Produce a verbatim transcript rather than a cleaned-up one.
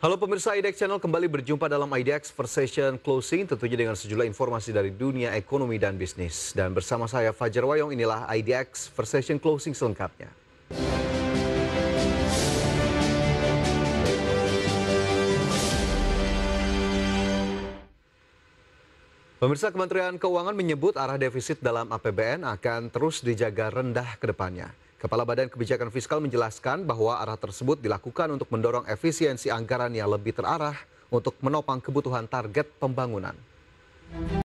Halo pemirsa I D X Channel, kembali berjumpa dalam I D X First Session Closing, tentunya dengan sejumlah informasi dari dunia ekonomi dan bisnis. Dan bersama saya Fajar Wayong, inilah I D X First Session Closing selengkapnya. Pemirsa, Kementerian Keuangan menyebut arah defisit dalam A P B N akan terus dijaga rendah ke depannya. Kepala Badan Kebijakan Fiskal menjelaskan bahwa arah tersebut dilakukan untuk mendorong efisiensi anggaran yang lebih terarah untuk menopang kebutuhan target pembangunan.